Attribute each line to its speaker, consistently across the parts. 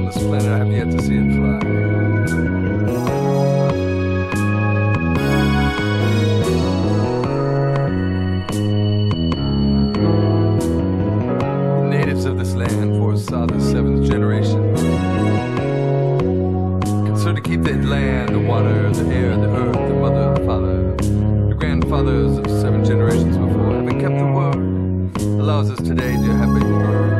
Speaker 1: this planet, I have yet to see it fly. The natives of this land foresaw the seventh generation, concerned to keep that land, the water, the air, the earth, the mother, the father, the grandfathers of 7 generations before, having kept the word, allows us today to have been heard.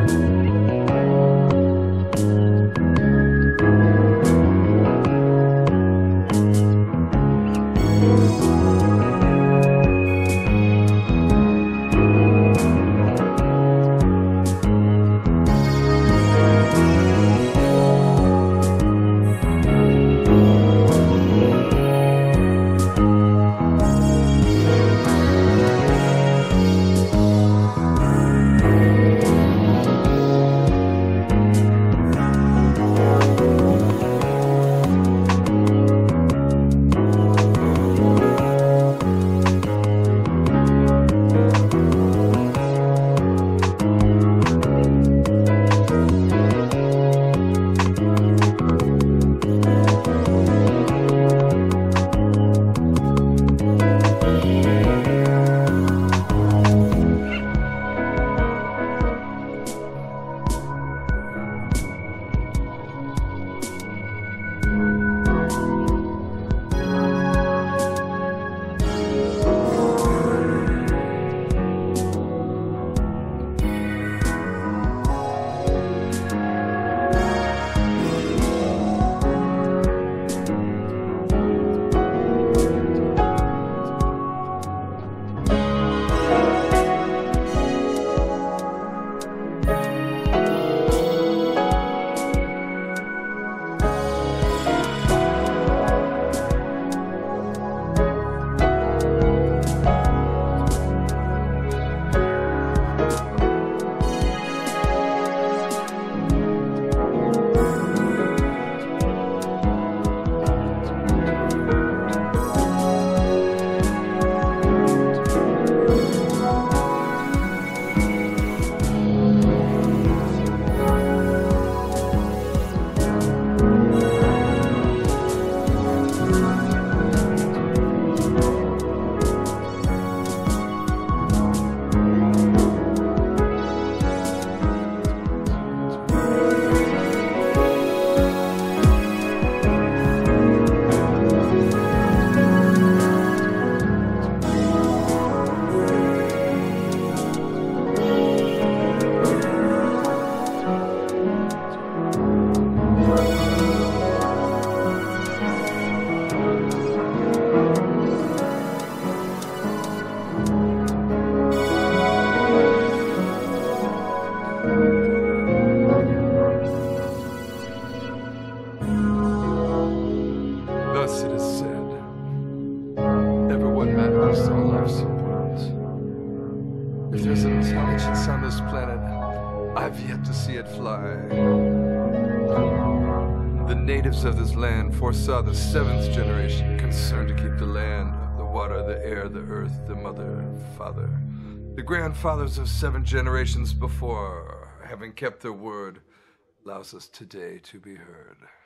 Speaker 1: Thus it is said, everyone matters in life's importance. If there's an intelligence on this planet, I've yet to see it fly. The natives of this land foresaw the 7th generation, concerned to keep the land, the water, the air, the earth, the mother, father, the grandfathers of 7 generations before, having kept their word, allows us today to be heard.